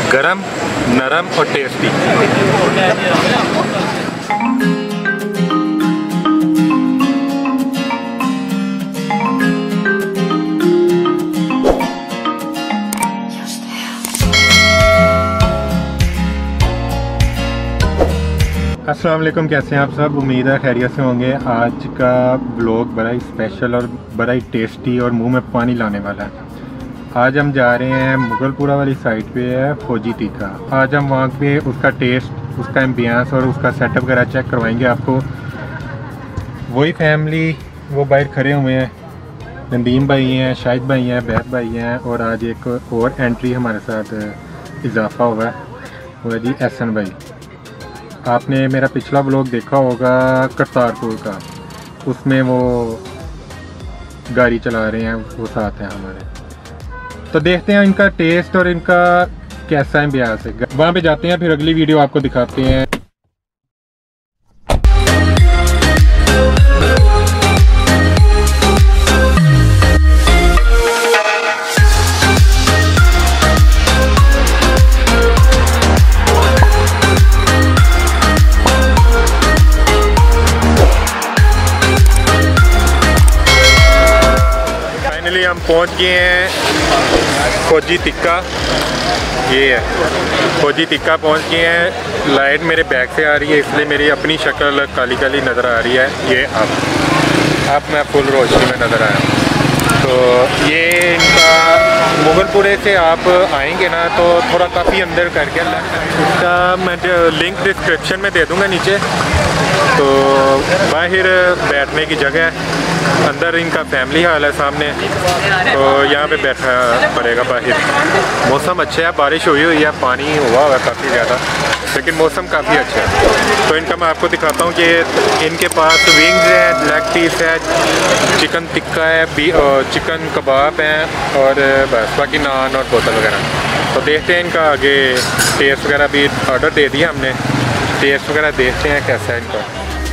गरम, नरम और टेस्टी। अस्सलाम वालेकुम, कैसे हैं आप सब? उम्मीद है खैरियत से होंगे। आज का व्लॉग बड़ा ही स्पेशल और बड़ा ही टेस्टी और मुंह में पानी लाने वाला है। आज हम जा रहे हैं मुगलपुरा वाली साइड पे है फौजी तीखा। आज हम वहाँ पे उसका टेस्ट, उसका एम्बियंस और उसका सेटअप वगैरह चेक करवाएंगे आपको। वही फैमिली वो बाहर खड़े हुए हैं, नदीम भाई हैं, शाहिद भाई हैं, बैद भाई हैं और आज एक और एंट्री हमारे साथ इजाफा हुआ है, वो है जी एहसन भाई। आपने मेरा पिछला ब्लॉग देखा होगा करतारपुर का, उसमें वो गाड़ी चला रहे हैं, वो साथ हैं हमारे। तो देखते हैं इनका टेस्ट और इनका कैसा एम्बियंस है। वहाँ पे जाते हैं, फिर अगली वीडियो आपको दिखाते हैं। हम पहुंच गए हैं फौजी तिक्का। ये है फौजी तिक्का, पहुंच गए हैं। लाइट मेरे बैग से आ रही है, इसलिए मेरी अपनी शक्ल काली काली नज़र आ रही है। ये अब मैं फुल रोशनी में नज़र आया हूँ। तो ये इनका मुगलपुरे से आप आएंगे ना तो थोड़ा काफ़ी अंदर करके, इसका मैं लिंक डिस्क्रिप्शन में दे दूँगा नीचे। तो बाहर बैठने की जगह है, अंदर इनका फैमिली हॉल है सामने, तो यहाँ पे बैठना पड़ेगा बाहर। मौसम अच्छा है, बारिश हुई है, पानी हुआ है काफ़ी ज़्यादा, लेकिन मौसम काफ़ी अच्छा है। तो इनका मैं आपको दिखाता हूँ कि इनके पास विंग्स हैं, लेग पीस है, चिकन टिक्का है, चिकन कबाब हैं और बस बाकी नान और बोतल वगैरह। तो देखते हैं इनका आगे टेस्ट वगैरह भी ऑर्डर दे दिया हमने, टेस्ट वगैरह देखते हैं कैसा है इनका।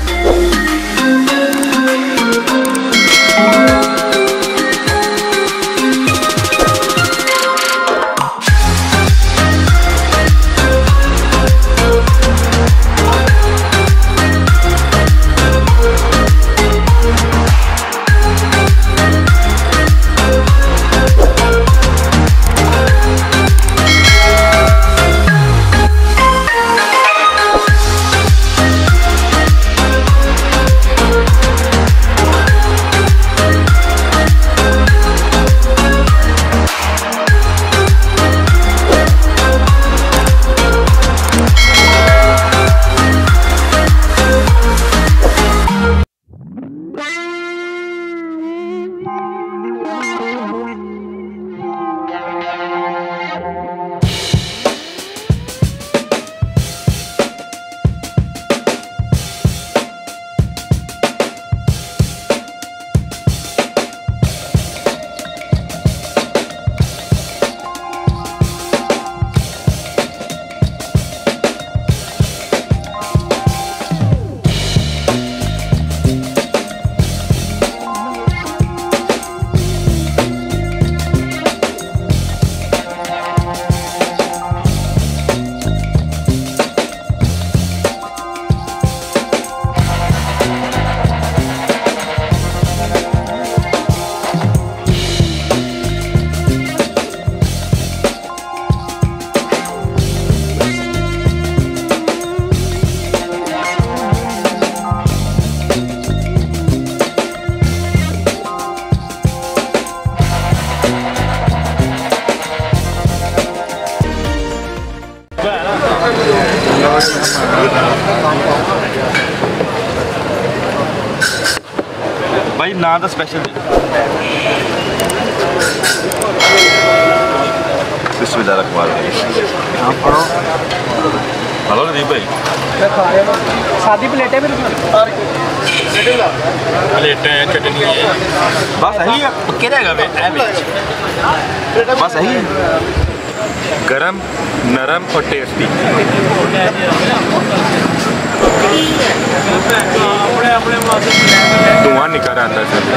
भाई ना तो स्पेशल हेलो नदीप भाई, सादी प्लेटें भी प्लेटें चटनी है बस यही है, पक्के रहेगा बस यही है। गरम, नरम और टेस्टी। धुआं निकल रहा अंदर से।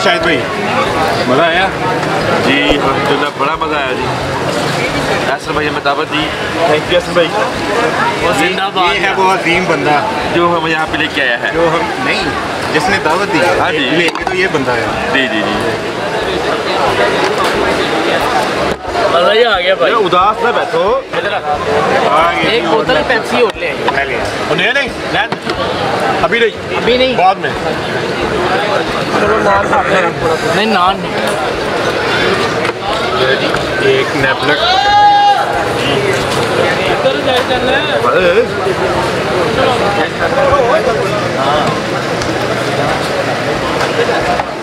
शाहिद भाई, मज़ा आया जी अल्हम्दुलिल्लाह, बड़ा मज़ा आया जी। असर भाई हमें दावत दी, थैंक यू असर भाई। और जिंदाबाद, ये है वो अजीम बंदा जो हम यहाँ पे लेके आया है, जो हम नहीं, जिसने दावत दी। हाँ जी। लेके तो ये बंदा है। जी जी जी। मजा ही आ गया भाई। उदास ना बैठो, एक बोतल पेप्सी और ले आइए। नहीं नहीं अभी नहीं, अभी नहीं, बाद में। चलो नान खाते हैं। नहीं नान नहीं। एक नेपलेट हाँ।